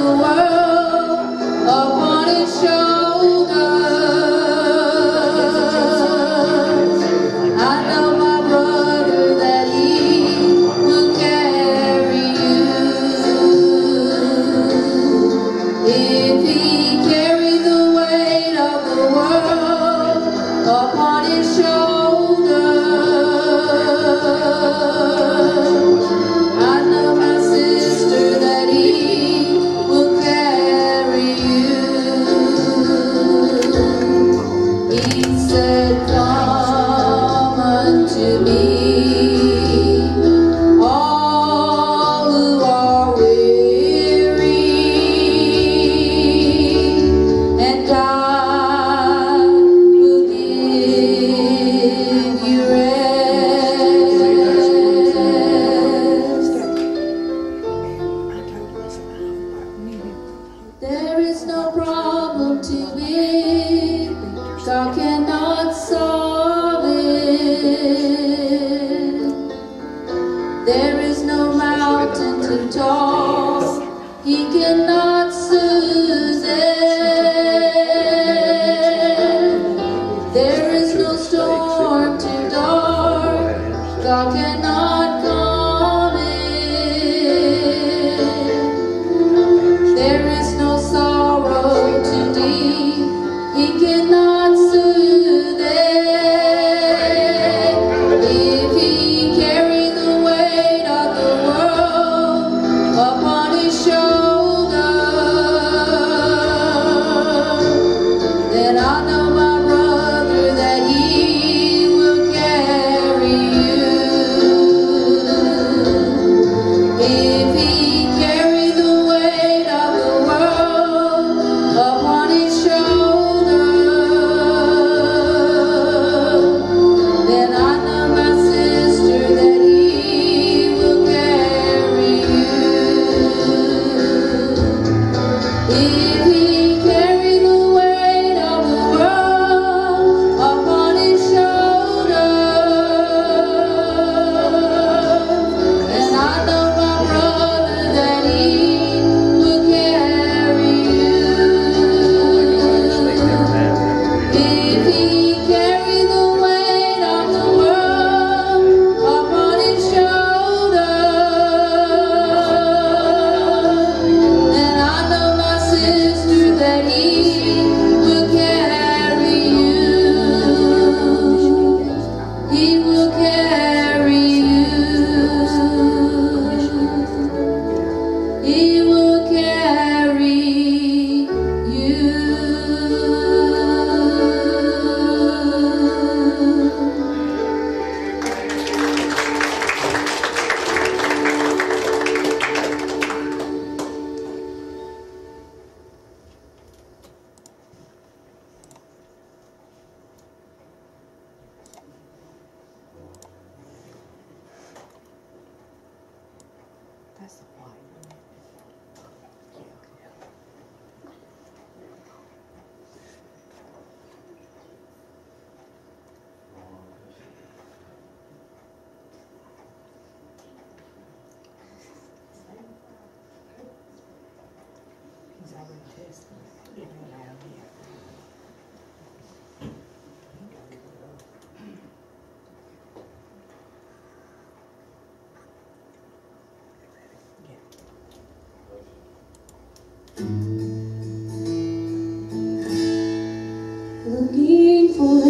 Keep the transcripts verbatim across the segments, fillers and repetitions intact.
Looking for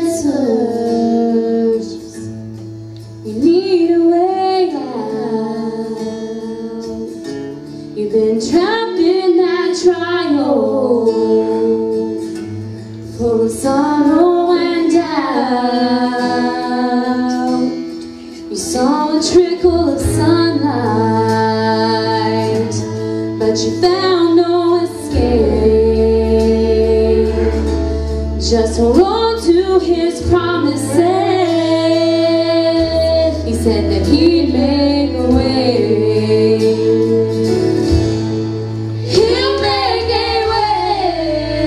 answers, you need a way out. You've been trapped in that trial, full of sorrow and doubt. You saw a trickle of sunlight, but you found no escape. Just hold on to his promises. He said that he'd make a way. He'll make a way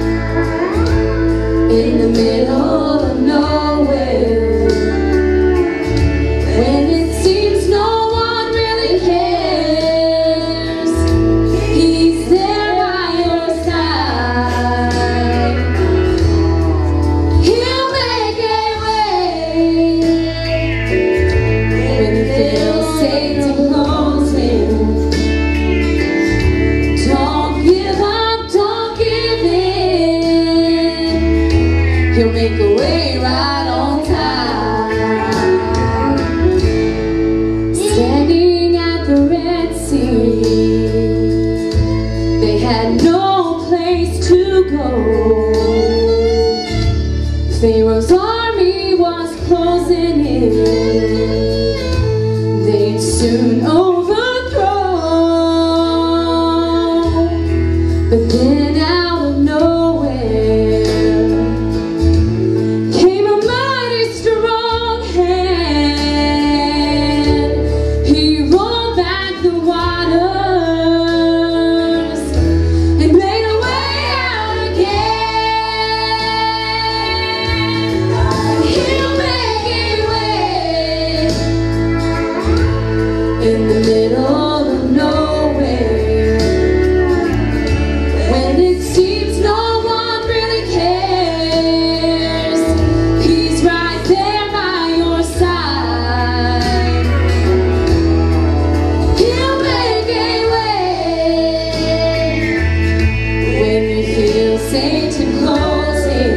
in the middle of nowhere. When it seems no one really cares, he sea. They had no place to go. Pharaoh's army was closing in. They'd soon overthrow. But then out of nowhere came a mighty strong hand. He rolled back the waters and made a way out again. He'll make a way in the middle of nowhere. When it seems no one really cares, He's right there by your side. He'll make a way when you feel Satan closing.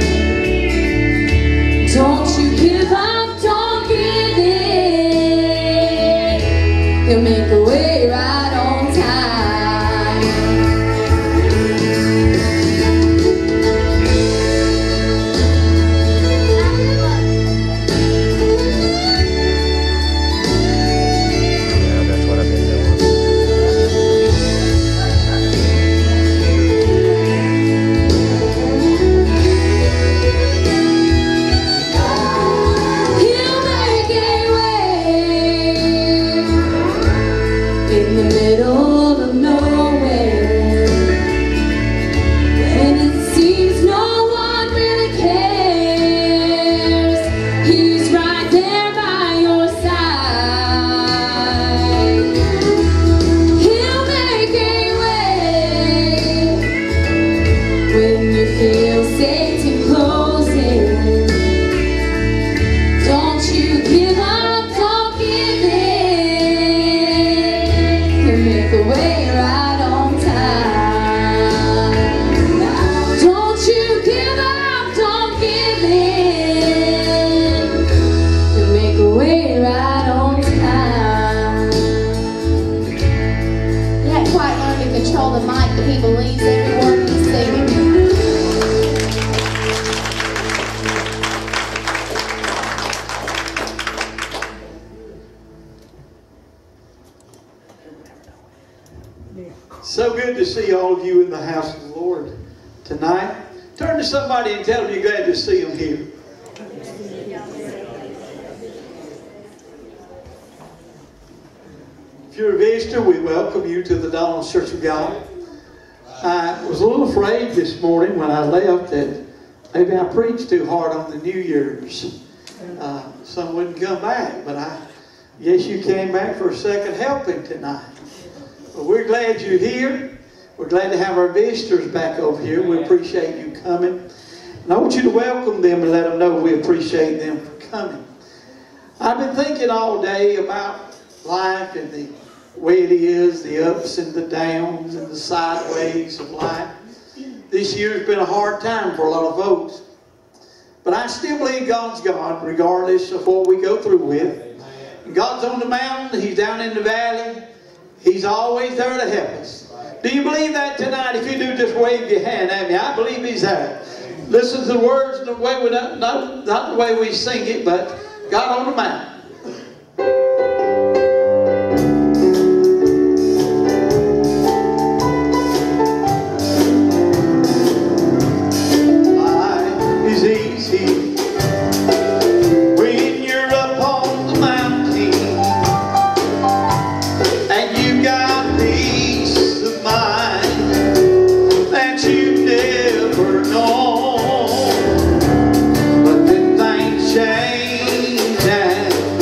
Don't you give up, don't give in. He'll make a way right on time. Yeah, that's what I've been doing. He'll make a way in the middle of nowhere. When it seems no one really cares, He's right there by your side. He'll make a way when you feel Satan closing. Don't you give up, don't give in. He'll make a way right on time. Don't you give up, don't give in. He'll make a way right on time. He hadn't quite learned to control the mic, but he believes every word he's singing. So good to see all of you in the house of the Lord tonight. Turn to somebody and tell them you're glad to see them here. If you're a visitor, we welcome you to the Donald's Church of God. I was a little afraid this morning when I left that maybe I preached too hard on the New Year's. Uh, some wouldn't come back, but I guess you came back for a second helping tonight. But we're glad you're here. We're glad to have our visitors back over here. We appreciate you coming. And I want you to welcome them and let them know we appreciate them for coming. I've been thinking all day about life and the way it is, the ups and the downs and the sideways of life. This year's been a hard time for a lot of folks. But I still believe God's God, regardless of what we go through with. And God's on the mountain. He's down in the valley. He's always there to help us. Do you believe that tonight? If you do, just wave your hand at me. I believe He's there. Listen to the words, the way we not, not, not the way we sing it, but God on the mountain. Life is easy when you're up on the mountain and you got peace of mind that you've never known. But then things change and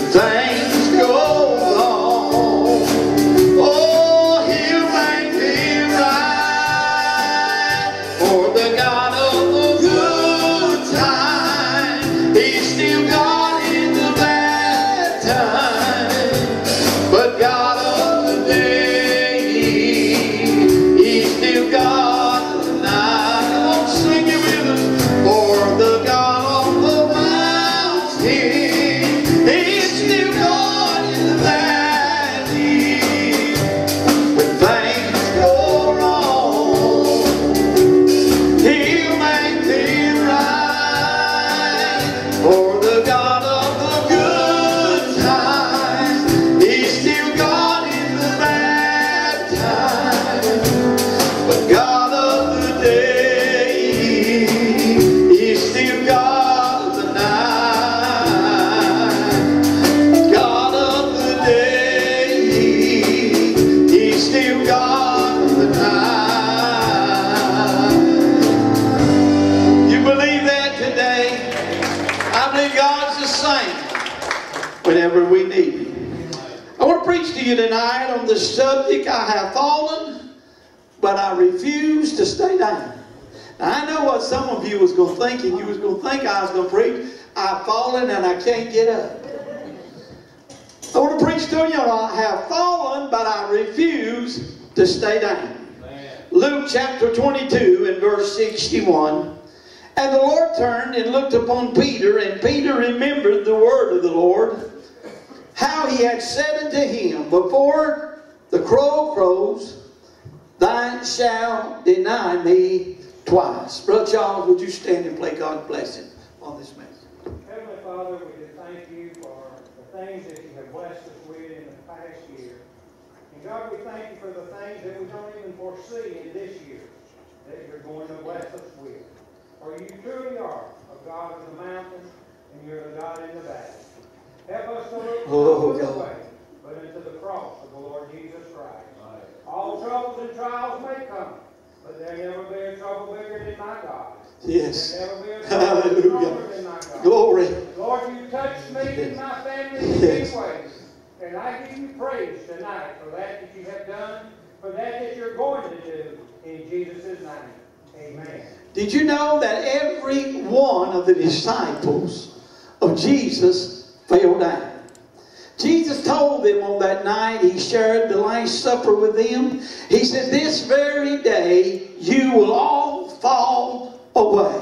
things go wrong, oh, He'll make it right. For the God of the good time, He's still God in the bad time. But God of the day, He's still God of the night. Come on, sing it with us. For the God of the mountain, He's still God in the valley. When things go wrong, He'll make it right. For the God of the good times, He's still God in the bad time. But God of the day, He's still God of the night. God of the day, He's still God of the night. You believe that today? I believe God's the same whenever we need Him. I want to preach to you tonight on the subject, I have fallen, but I refuse to stay down. Now, I know what some of you was going to think, and you was going to think I was going to preach, I've fallen and I can't get up. I want to preach to you, I have fallen, but I refuse to stay down. Luke chapter twenty-two and verse sixty-one. And the Lord turned and looked upon Peter, and Peter remembered the word of the Lord, how He had said unto him, before the crow crows, thou shalt deny me twice. Brother Charles, would you stand and play God's blessing on this message? Heavenly Father, we just thank you for the things that you have blessed us with in the past year. And God, we thank you for the things that we don't even foresee in this year that you're going to bless us with. For you truly are a God of the mountain, and you're the God in the valley. Help us to look Oh, not God. away, but into the cross of the Lord Jesus Christ. All troubles and trials may come, but there'll never be a trouble bigger than my God. Yes. There'll never be a trouble Hallelujah. stronger than my God. Glory. Lord, you touched me and my family in Yes. many ways. And I give you praise tonight for that that you have done, for that that you're going to do in Jesus' name. Amen. Did you know that every one of the disciples of Jesus fell down? Jesus told them on that night, He shared the Last Supper with them. He said, this very day you will all fall away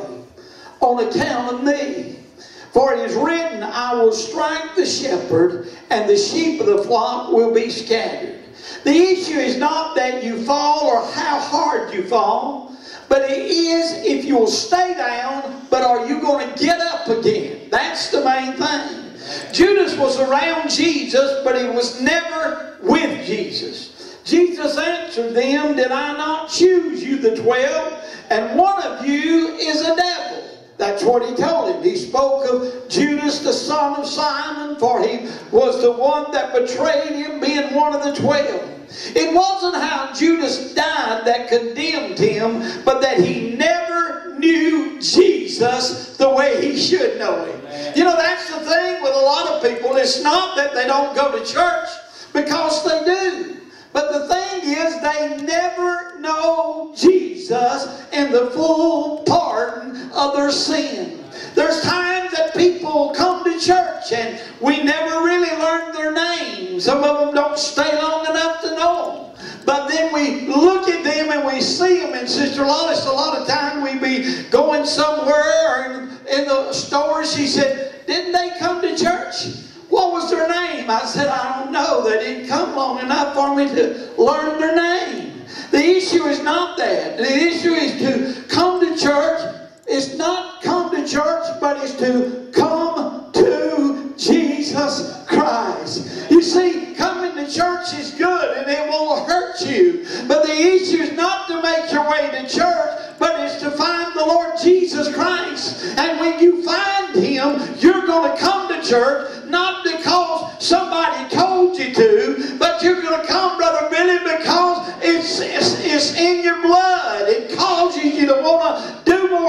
on account of me. For it is written, I will strike the shepherd, and the sheep of the flock will be scattered. The issue is not that you fall or how hard you fall, but it is if you will stay down, but are you going to get up again? That's the main thing. Judas was around Jesus, but he was never with Jesus. Jesus answered them, did I not choose you the twelve? And one of you is a devil. That's what he told him. He spoke of Judas, the son of Simon, for he was the one that betrayed him, being one of the twelve. It wasn't how Judas died that condemned him, but that he never knew Jesus the way he should know Him. You know, that's the thing with a lot of people. It's not that they don't go to church, because they do. But the thing is, they never know Jesus and the full pardon of their sin. There's times that people come to church and we never really learn their names. Some of them don't stay long enough to know them. But then we look at them and we see them. And Sister Lawless, a lot of time we be going somewhere or in, in the store. She said, didn't they come to church? What was their name? I said, I don't know. They didn't come long enough for me to learn their name. The issue is not that. The issue is to come to church. It's not come to church, but it's to come to Jesus Christ. You see, coming to church is good and it won't hurt you. But the issue is not to make your way to church, but it's to find the Lord Jesus Christ. And when you find Him, you're going to come to church, not because somebody told you to, but you're going to come, Brother Billy, because it's, it's, it's in your blood. It causes you to want to do more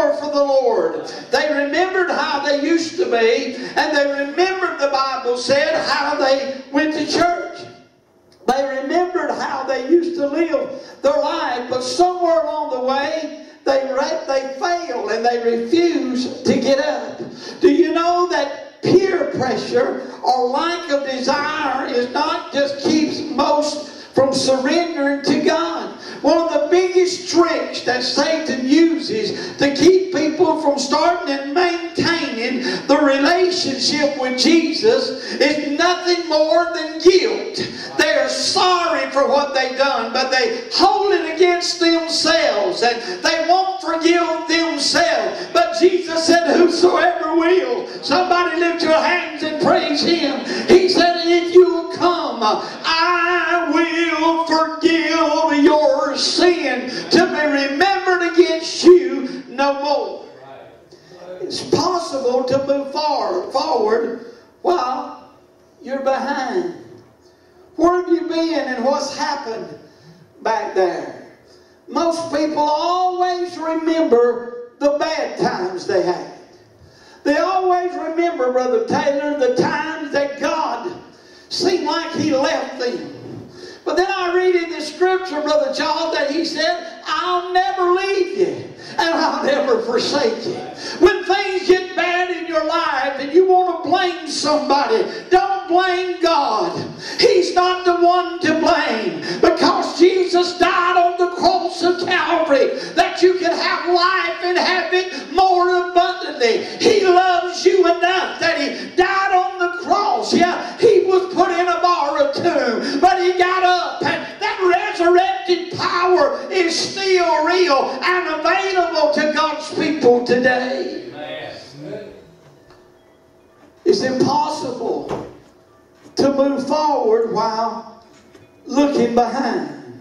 more for the Lord. They remembered how they used to be, and they remembered, the Bible said, how they went to church. They remembered how they used to live their life, but somewhere along the way, they, they failed and they refused to get up. Do you know that peer pressure or lack of desire is not just keeps most from surrendering to God? One of the biggest tricks that Satan uses to keep people from starting and maintaining the relationship with Jesus is nothing more than guilt. They are sorry for what they've done, but they hold it against themselves and they won't forgive themselves. But Jesus said, whosoever will. Somebody lift your hands and praise Him. He said, if you will come, I will forgive your sin to be remembered against you no more. It's possible to move forward, forward while you're behind. Where have you been and what's happened back there? Most people always remember the bad times they had. They always remember, Brother Taylor, the times that God seemed like He left them. But then I read in the scripture, Brother Charles, that He said, I'll never leave you and I'll never forsake you. When things get bad in your life and you want to blame somebody, don't blame God. He's not the one to blame, because Jesus died on the cross of Calvary that you can have life and have it more abundantly. He loves you enough that He died on the cross. Yeah, He was put in a borrowed tomb, but He got up, and that resurrected power is still real and available to God's people today. Amen. It's impossible to move forward while looking behind.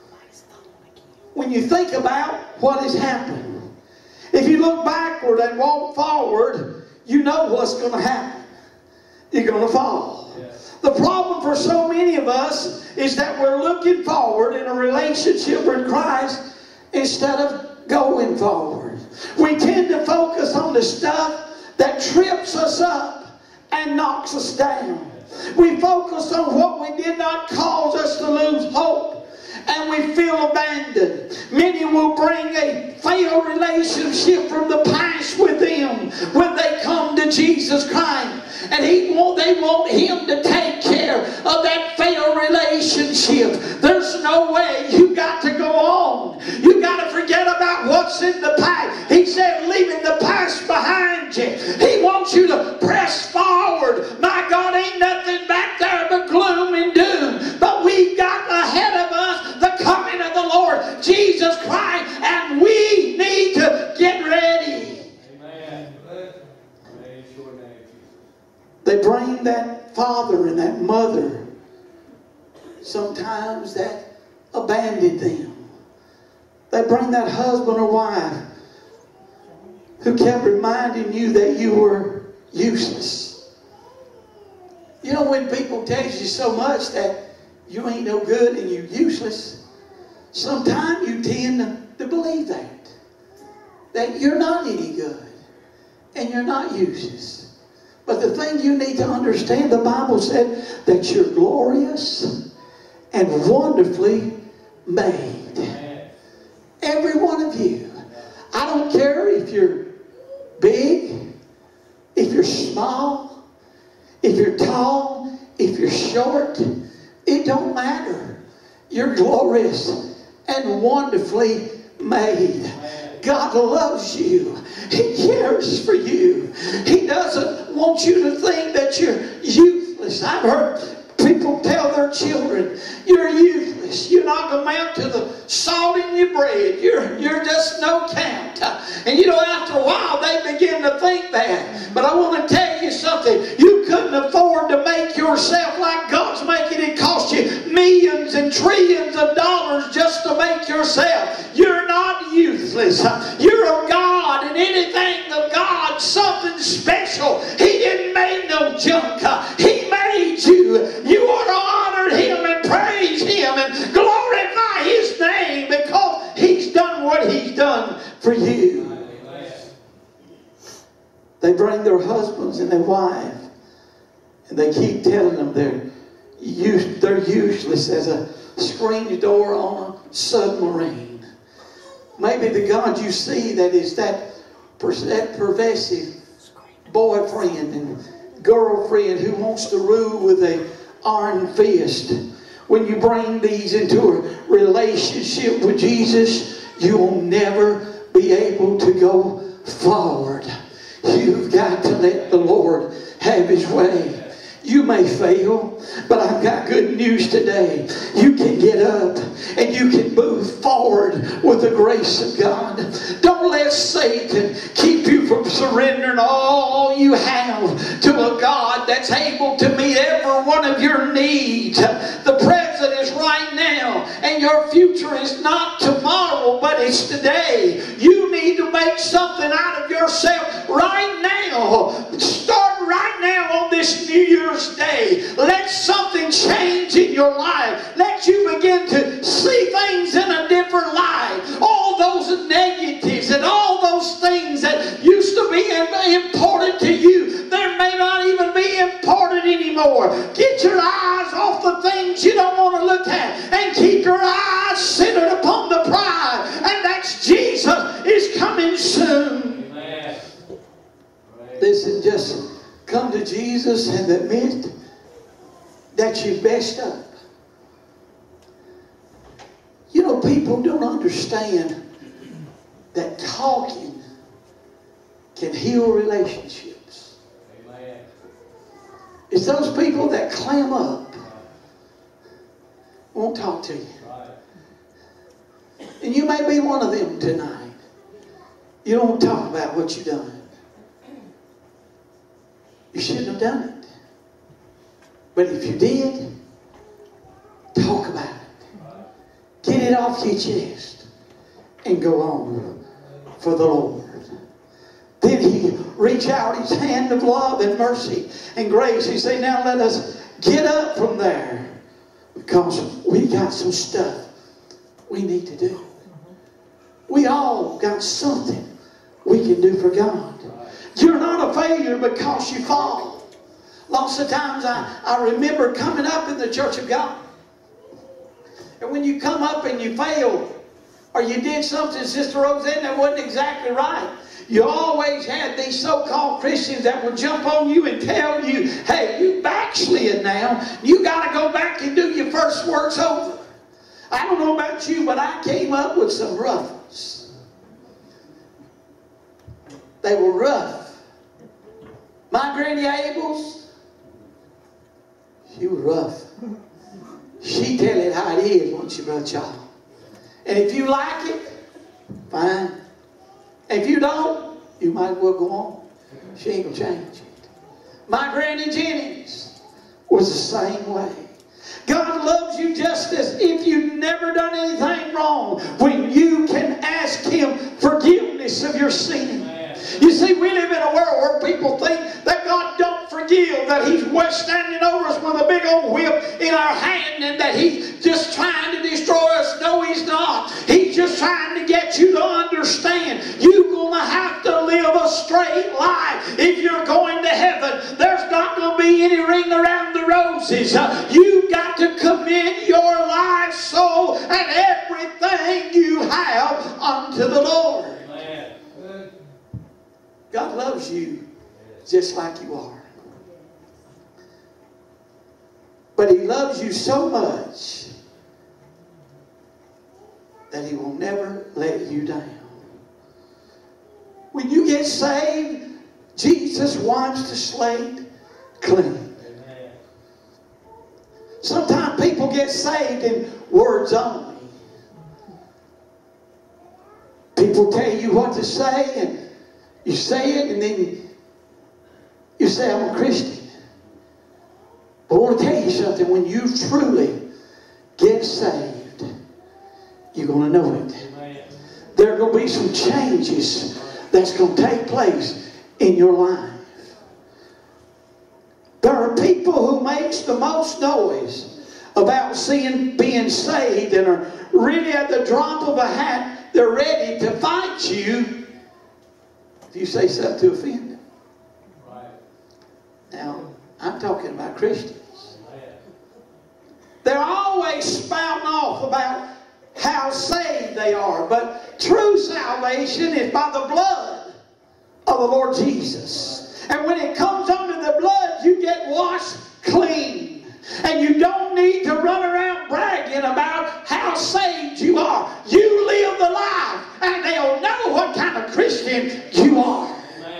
When you think about what has happened, if you look backward and walk forward, you know what's going to happen. You're going to fall. Yes. The problem for so many of us is that we're looking forward in a relationship with Christ instead of going forward. We tend to focus on the stuff that trips us up and knocks us down. We focus on what we did not cause us to lose hope, and we feel abandoned. Many will bring a failed relationship from the past with them when they come to Jesus Christ. And he want, they want Him to take care of that failed relationship. There's no way. You got to go on. You got to forget about what's in the past. He said, leaving the past behind you. He wants you to press forward. My God, ain't nothing back there but gloom and doom. But we've got ahead of us the coming of the Lord Jesus Christ, and we need to get ready. They bring that father and that mother sometimes that abandoned them. They bring that husband or wife who kept reminding you that you were useless. You know, when people tell you so much that you ain't no good and you're useless, sometimes you tend to believe that. That you're not any good and you're not useless. But the thing you need to understand, the Bible said that you're glorious and wonderfully made. Every one of you. I don't care if you're big, if you're small, if you're tall, if you're short. It don't matter. You're glorious and wonderfully made. God loves you. He cares for you. He doesn't want you to think that you're useless. I've heard people tell their children, you're useless. You're not going to amount to the salt in your bread. You're, you're just no count. And you know, after a while, they begin to think that. But I want to tell you something. You couldn't afford to make yourself like God's making it cost you millions and trillions of dollars just to make yourself. You're not useless. You're of God, and anything of God, something special. He didn't make no junk. He made you. You ought to honor Him and praise Him and glorify His name because He's done what He's done for you. They bring their husbands and their wife, and they keep telling them they're, they're useless as a screen door on a submarine. Maybe the God you see that is that, that pervasive boyfriend and girlfriend who wants to rule with an iron fist. When you bring these into a relationship with Jesus, you will never be able to go forward. You've got to let the Lord have His way. You may fail, but I've got good news today. You can get up and you can move forward with the grace of God. Don't let Satan keep you from surrendering all you have to a God that's able to meet every one of your needs. The present is right now, and your future is not tomorrow, but it's today. You need to make something out of yourself right now. Start right now on this New Year's Day. Let something change in your life. Let you begin to see things in a different light. All those negatives and all those things that used to be important to you, they may not even be important anymore. Get your eyes off the things you don't want to look at and keep your eyes centered upon the prize, and that's Jesus is coming soon. Amen. Listen, just come to Jesus and admit that you've messed up. You know, people don't understand that talking can heal relationships. Amen. It's those people that clam up, won't talk to you. Right. And you may be one of them tonight. You don't talk about what you've done. You shouldn't have done it. But if you did, talk about it. Get it off your chest and go on for the Lord. Then He reach out His hand of love and mercy and grace. He say, now let us get up from there, because we got some stuff we need to do. We all got something we can do for God. You're not a failure because you fall. Lots of times I, I remember coming up in the church of God. And when you come up and you fail, or you did something, Sister Roseanne, that wasn't exactly right, you always had these so-called Christians that would jump on you and tell you, hey, you backslid now. You got to go back and do your first works over. I don't know about you, but I came up with some rough ones. They were rough. My Granny Abels, she was rough. She tell it how it is, won't you, Brother Charles? And if you like it, fine. If you don't, you might as well go on. She ain't going to change it. My Granny Jennings was the same way. God loves you just as if you've never done anything wrong, when you can ask Him forgiveness of your sin. You see, we live in a world where people think that God don't forgive, that He's standing over us with a big old whip in our hand, and that He's just trying to destroy us. No, He's not. He's just trying to get you to understand you're going to have to live a straight life if you're going to heaven. There's not going to be any ring around the roses. Uh, you've got to commit your life, soul, and everything you have unto the Lord. God loves you just like you are. But He loves you so much that He will never let you down. When you get saved, Jesus wipes the slate clean. Sometimes people get saved in words only. People tell you what to say, and you say it, and then you say, I'm a Christian. But I want to tell you something. When you truly get saved, you're going to know it. Amen. There are going to be some changes that's going to take place in your life. There are people who makes the most noise about seeing being saved, and are really at the drop of a hat, they're ready to fight you if you say something to offend them. talking about Christians. They're always spouting off about how saved they are. But true salvation is by the blood of the Lord Jesus. And when it comes under the blood, you get washed clean. And you don't need to run around bragging about how saved you are. You live the life, and they'll know what kind of Christian you are.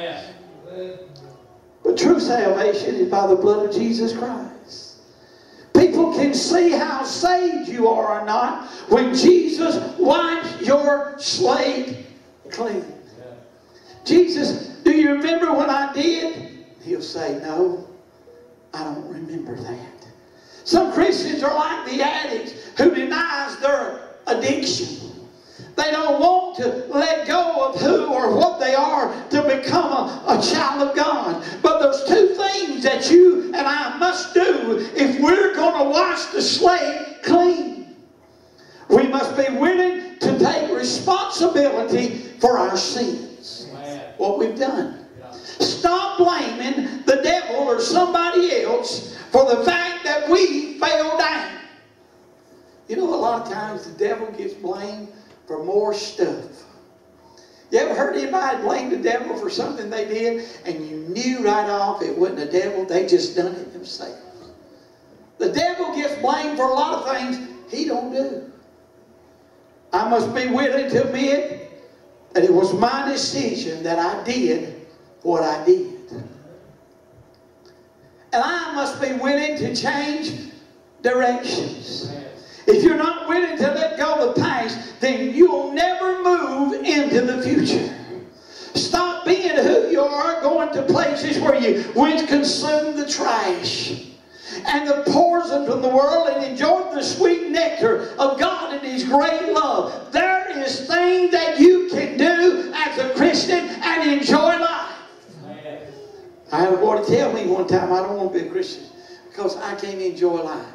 But true salvation is by the blood of Jesus Christ. People can see how saved you are or not when Jesus wipes your slate clean. Jesus, do you remember when I did? He'll say, no, I don't remember that. Some Christians are like the addicts who denies their addiction. They don't want to let go of who or what they are to become a, a child of God. But there's two things that you and I must do if we're going to wash the slate clean. We must be willing to take responsibility for our sins. What we've done. Stop blaming the devil or somebody else for the fact that we fell down. You know, a lot of times the devil gets blamed for more stuff. You ever heard anybody blame the devil for something they did and you knew right off it wasn't the devil, they just done it themselves? The devil gets blamed for a lot of things he don't do. I must be willing to admit that it was my decision that I did what I did. And I must be willing to change directions. If you're not willing to let go of the past, then you'll never move into the future. Stop being who you are, going to places where you went consume the trash and the poison from the world and enjoy the sweet nectar of God and His great love. There is things that you can do as a Christian and enjoy life. I had a boy to tell me one time, I don't want to be a Christian because I can't enjoy life.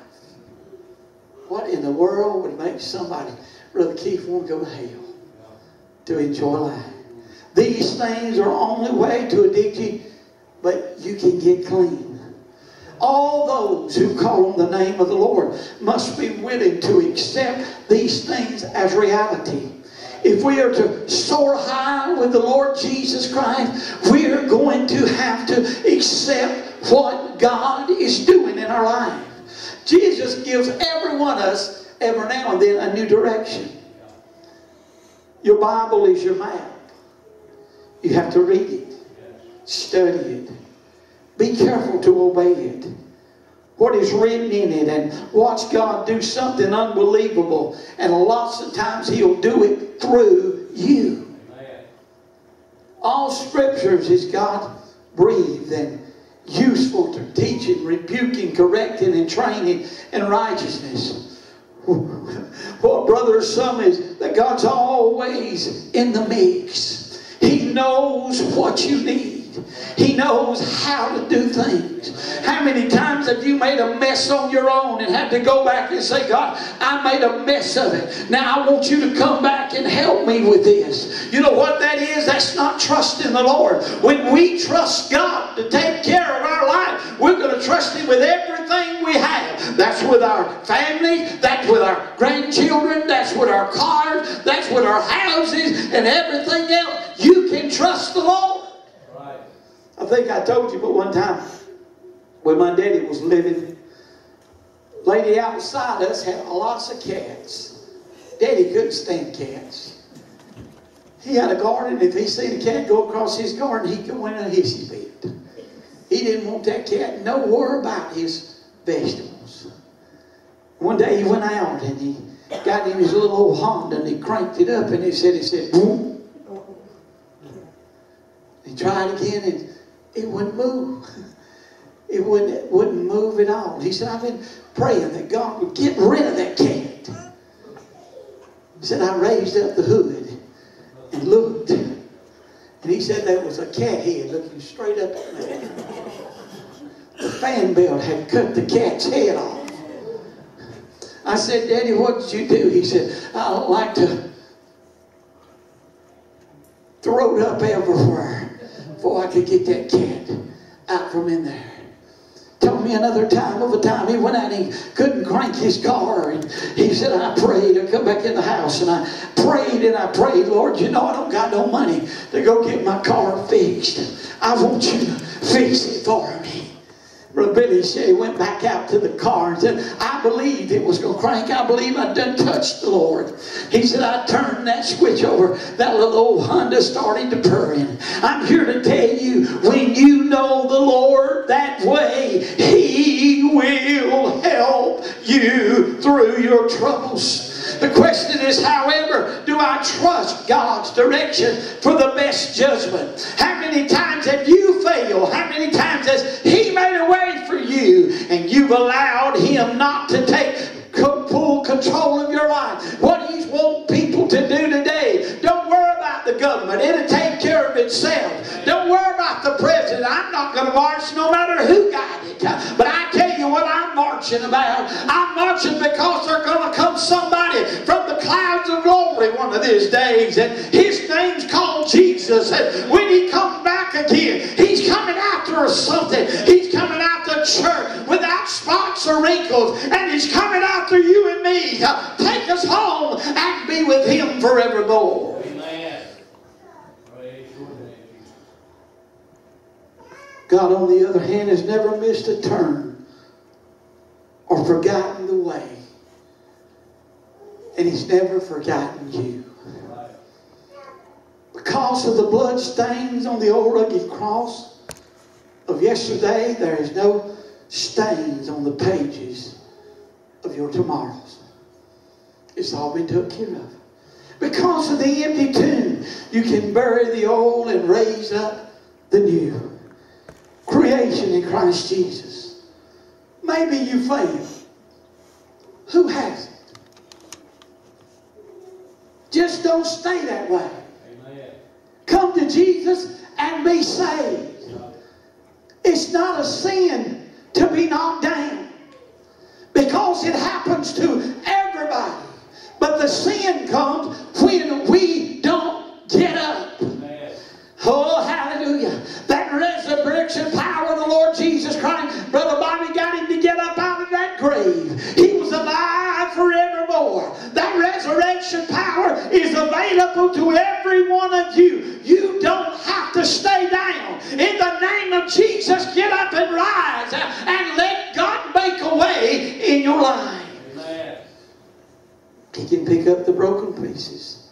What in the world would make somebody, Brother Keith, want to go to hell to enjoy life? These things are only way to addict you, but you can get clean. All those who call on the name of the Lord must be willing to accept these things as reality. If we are to soar high with the Lord Jesus Christ, we are going to have to accept what God is doing in our life. Jesus gives every one of us, every now and then, a new direction. Your Bible is your map. You have to read it, study it, be careful to obey it. What is written in it, and watch God do something unbelievable. And lots of times He'll do it through you. All scriptures is God breathed and useful to teaching, rebuking, correcting, and training in righteousness. What, brother, some is that God's always in the mix. He knows what you need. He knows how to do things. How many times have you made a mess on your own and had to go back and say, God, I made a mess of it. Now I want you to come back and help me with this. You know what that is? That's not trusting the Lord. When we trust God to take care of our life, we're going to trust Him with everything we have. That's with our family. That's with our grandchildren. That's with our cars. That's with our houses and everything else. You can trust the Lord. I think I told you, but one time when my daddy was living, lady outside us had lots of cats. Daddy couldn't stand cats. He had a garden. If he seen a cat go across his garden, he'd go in a hissy fit. He didn't want that cat nowhere about his vegetables. One day he went out and he got in his little old Honda and he cranked it up and he said, he said, boom. He tried again and it wouldn't move. It wouldn't, it wouldn't move at all. He said, I've been praying that God would get rid of that cat. He said, I raised up the hood and looked. And he said there was a cat head looking straight up at me. The fan belt had cut the cat's head off. I said, Daddy, what did you do? He said, I don't like to throw it up everywhere before I could get that cat out from in there. Told me another time of a time he went out and he couldn't crank his car, and he said, I prayed. I come back in the house and I prayed and I prayed, Lord, you know I don't got no money to go get my car fixed. I want you to fix it for me. Brother Billy said he went back out to the car and said, I believed it was going to crank. I believe I done touched the Lord. He said, I turned that switch over. That little old Honda started to purring. I'm here to tell you, when you know the Lord that way, He will help you through your troubles. The question is, however, do I trust God's direction for the best judgment? How many times have you failed? How many times has He made a way for you and you've allowed Him not to take full control of your life? What He's want people to do today, don't worry about the government. It'll take care of itself. Don't worry about the president. I'm not going to march no matter who got it. But I tell you what I'm marching about. I'm marching because there's going to come somebody from the clouds of glory one of these days. And His name's called Jesus. And when He comes back again, He's coming after us something. He's coming after a church without spots or wrinkles. And He's coming after you and me. Take us home and be with Him forevermore. Amen. Praise your name. God, on the other hand, has never missed a turn or forgotten the way. And He's never forgotten you. Because of the blood stains on the old rugged cross of yesterday, there is no stains on the pages of your tomorrows. It's all been took care of. Because of the empty tomb, you can bury the old and raise up the new. Creation in Christ Jesus. Maybe you failed. Who hasn't? Just don't stay that way. Amen. Come to Jesus and be saved. It's not a sin to be knocked down, because it happens to everybody. But the sin comes when we don't get up. Amen. Oh, hallelujah. That resurrection power of the Lord Jesus Christ, Brother Bobby got him to get up out of that grave. He was alive forevermore. That resurrection power is available to every one of you. You don't have to stay down. In the name of Jesus, get up and rise and let God make a way in your life. Amen. He can pick up the broken pieces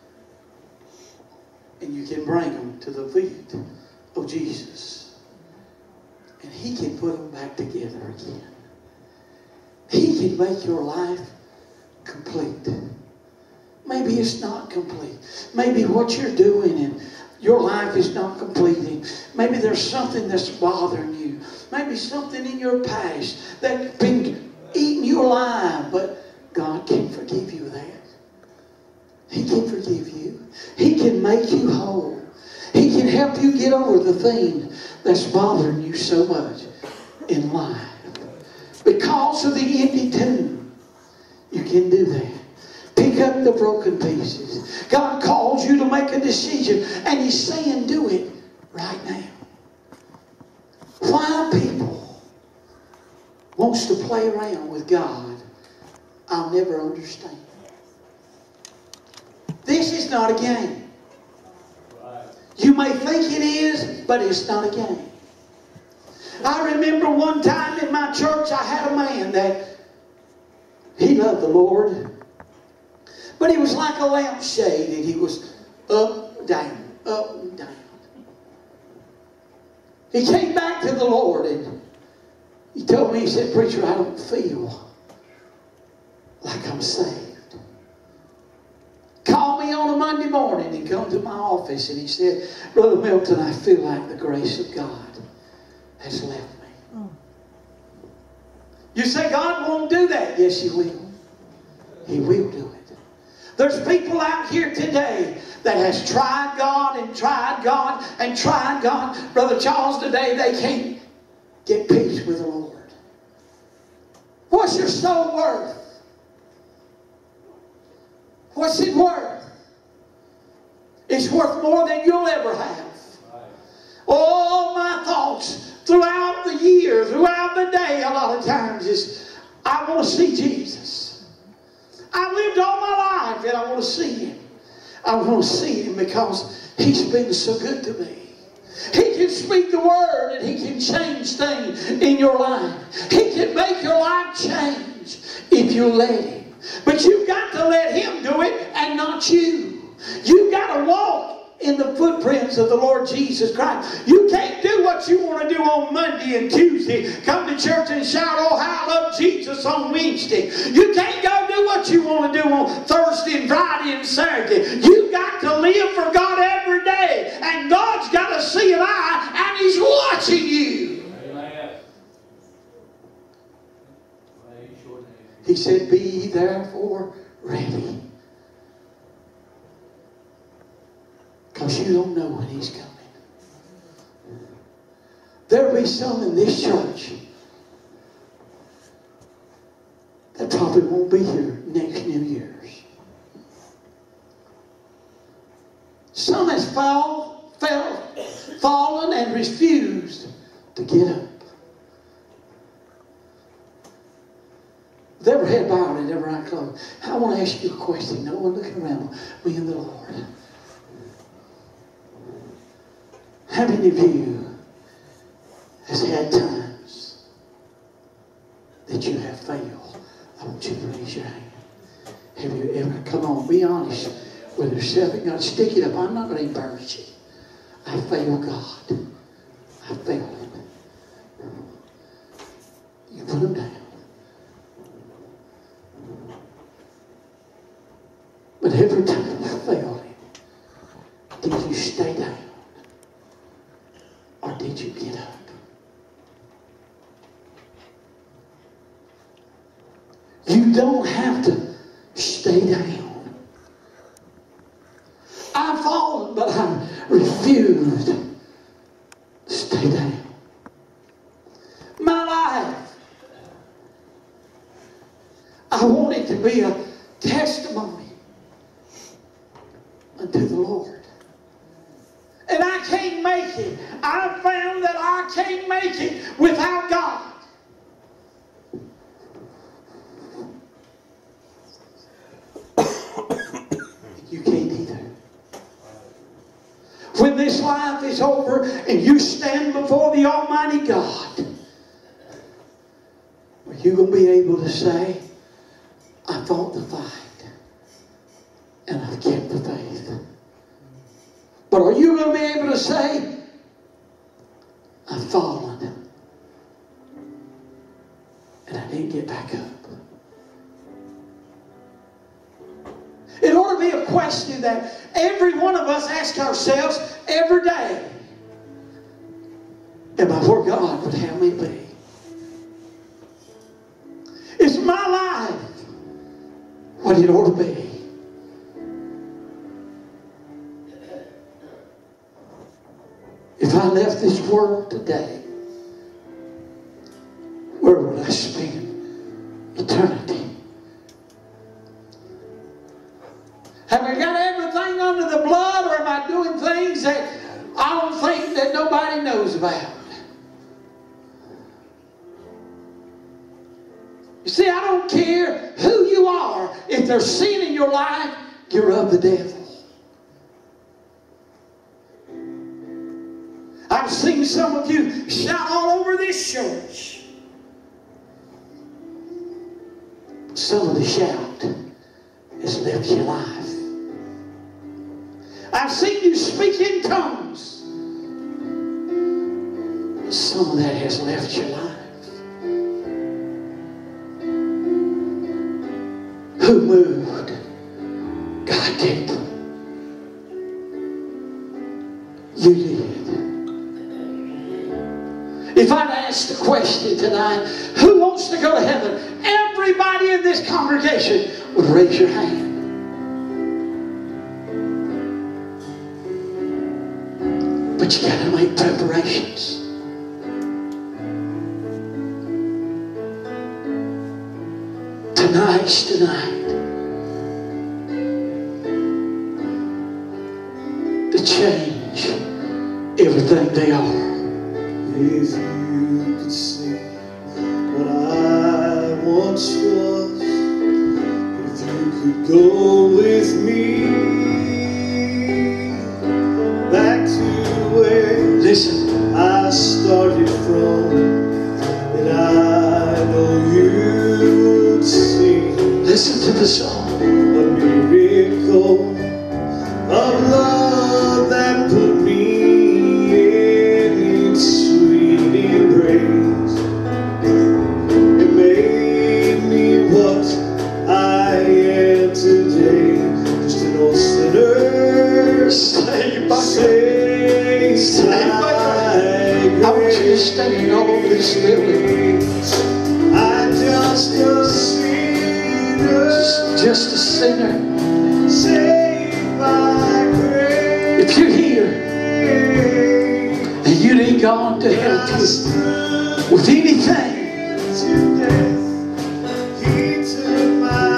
and you can bring them to the feet of Jesus. And He can put them back together again. He can make your life complete. Maybe it's not complete. Maybe what you're doing and your life is not completing. Maybe there's something that's bothering you. Maybe something in your past that's been eating you alive. But God can forgive you that. He can forgive you. He can make you whole. He can help you get over the thing that's bothering you so much in life. Because of the empty tomb, you can do that. Pick up the broken pieces. God calls you to make a decision, and He's saying do it right now. Why people wants to play around with God, I'll never understand. This is not a game. You may think it is, but it's not a game. I remember one time in my church I had a man that he loved the Lord, but he was like a lampshade, and he was up, down, up, and down. He came back to the Lord, and he told me, he said, "Preacher, I don't feel like I'm saved." Called me on a Monday morning and come to my office, and he said, "Brother Milton, I feel like the grace of God has left me." Oh. You say God won't do that. Yes, He will. He will do it. There's people out here today that has tried God and tried God and tried God. Brother Charles, today they can't get peace with the Lord. What's your soul worth? What's it worth? It's worth more than you'll ever have. Oh, my thoughts throughout the years throughout the day a lot of times is, I want to see Jesus. I've lived all my life and I want to see Him. I want to see Him because He's been so good to me. He can speak the word and He can change things in your life. He can make your life change if you let Him. But you've got to let Him do it and not you. You've got to walk in the footprints of the Lord Jesus Christ. You can't do what you want to do on Monday and Tuesday. Come to church and shout, oh, how I love Jesus on Wednesday. You can't go do what you want to do on Thursday and Friday and Saturday. You've got to live for God every day. And God's got to see an eye and He's watching you. Amen. He said, be ye therefore ready. Because you don't know when He's coming. There will be some in this church that probably won't be here next New Year's. Some has fall, fell, fallen and refused to get up. With every head bowed and every eye closed, I want to ask you a question. No one looking around me and the Lord. How many of you has had times that you have failed? I want you to raise your hand. Have you ever, come on, be honest with yourself and God, stick it up. I'm not going to embarrass you. I failed God. I failed Him. You put Him down. But every time you failed Him, did you stay down? Or did you get up? You don't have to stay down. I've fallen, but I refused to stay down. My life, I want it to be a testimony unto the Lord. And I can't make it. I found that I can't make it without God. You can't either. When this life is over and you stand before the Almighty God, are you going to be able to say, I fought the fight and I've kept the faith? But are you going to be able to say, I've fallen and I didn't get back up? It ought to be a question that every one of us ask ourselves every day. Am I where God would have me be? Is my life what it ought to be? If I left this world today, where would I spend eternity? Have I got everything under the blood, or am I doing things that I don't think that nobody knows about? You see, I don't care who you are. If there's sin in your life, you're of the devil. I've seen some of you shout all over this church. Some of the shout has left your life. I've seen you speak in tongues. Some of that has left your life. Who moved? God did. You did. If I'd asked the question tonight, who wants to go to heaven? Everybody in this congregation would raise your hand. But you got to make preparations. Tonight's tonight. To change everything they are. If you could see once was, if you could go with me back to where Listen. I started from, and I know you would sing Listen to the song. a miracle of love that put me in its sweet embrace. It made me what I am today, just an old sinner Saved by saved Saved by by I want you to stand all over this building. I just a sinner, Just a sinner. saved by grace. If you're here and you need God to help you with anything, To death, He took my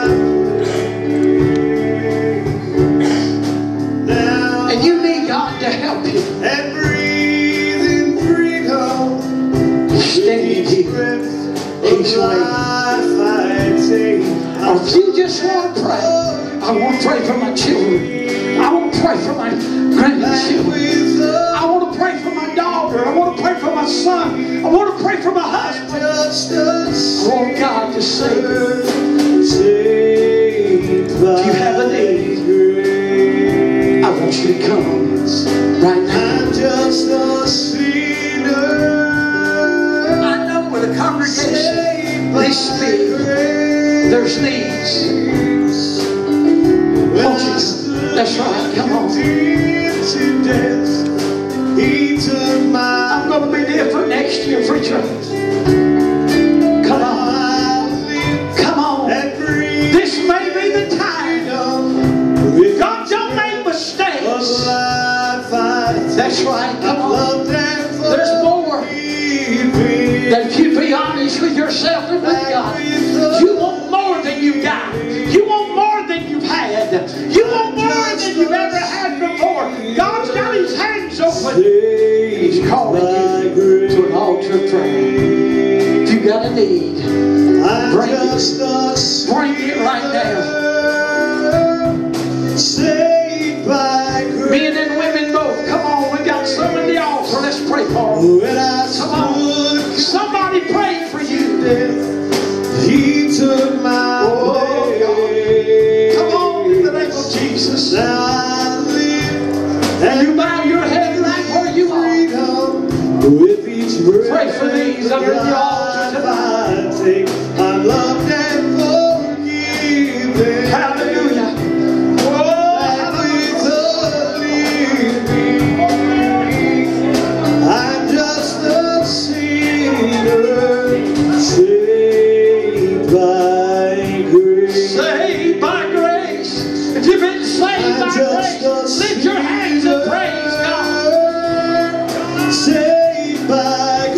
place. Now and you need God to help you, and breathing freedom, standing each here, breath He's of waiting. life I take. Or if you just want to pray, I want to pray for my children. I want to pray for my grandchildren. I want to pray for my daughter. I want to pray for my son. I want to pray for my husband. Just a I want God to save you. saved by If you have a need, grace. I want you to come right now. I'm just a sinner. I know with a congregation, Saved by they speak. grace. There's needs. When Won't I you? stood That's right. Come on. to death, He took my I'm going to be different next year, preacher. Come on. Come on. and breathe This may be the time. with God don't make of mistakes. life I That's right. Come on. loved and There's more forgiven. that if you be honest with yourself and with God, you want more than you got. You want more than you've had. You want more than you've ever had before. God's got His hands open. He's calling you to an altar of prayer. If you got a need, bring it. Bring it right now. Saved by grace. Men and women both. Come on, we got some in the altar. Let's pray for them. When I Come on. Somebody prayed for you. He took my Oh, place. Come on, in the name of Jesus. Now I live And you bow your head right where you are. freedom with each breath. Pray for these under the altar tonight. I take. I'm loved and forgiven. Hallelujah. Oh, I'm just a sinner, saved by grace. saved by grace. If you've been saved by grace, lift your hands and praise God. Saved by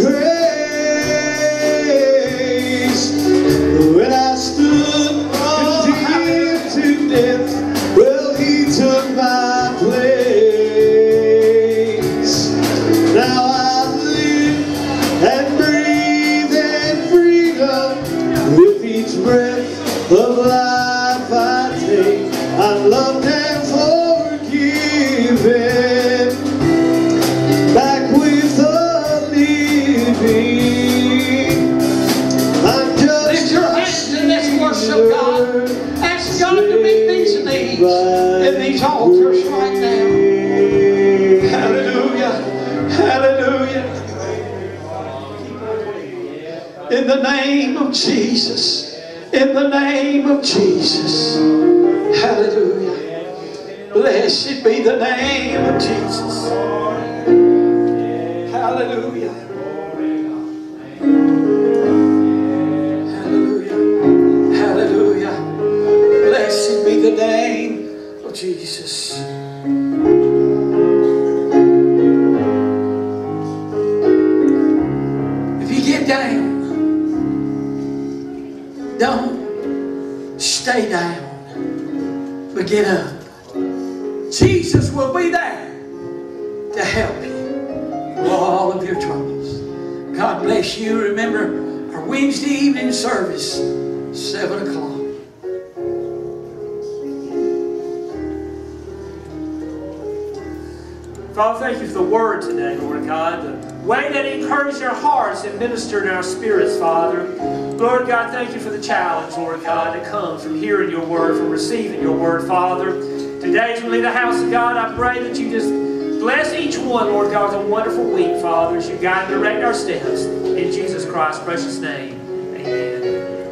grace. When I stood condemned to death, well, He took my place. Now I live and breathe in freedom with each breath of life I take. I'm loved and forgiven, back with the living. I'm just Lift your hands and let's worship God. Ask God to meet these needs in these altars right now. Hallelujah. Hallelujah. In the name of Jesus. In the name of Jesus. Hallelujah. Blessed be the name of Jesus. Hallelujah. Hallelujah. Hallelujah. Blessed be the name of Jesus. If you get down, don't stay down, but get up. Jesus will be there to help you with all of your troubles. God bless you. Remember our Wednesday evening service, seven o'clock. Father, thank you for the word today, Lord God. The way that it encouraged our hearts and ministered in our spirits, Father. Lord God, thank you for the challenge, Lord God, that comes from hearing your word, from receiving your word, Father. Today, as we leave the house of God, I pray that you just bless each one, Lord God, with a wonderful week, Father, as you guide and direct our steps. In Jesus Christ's precious name, amen.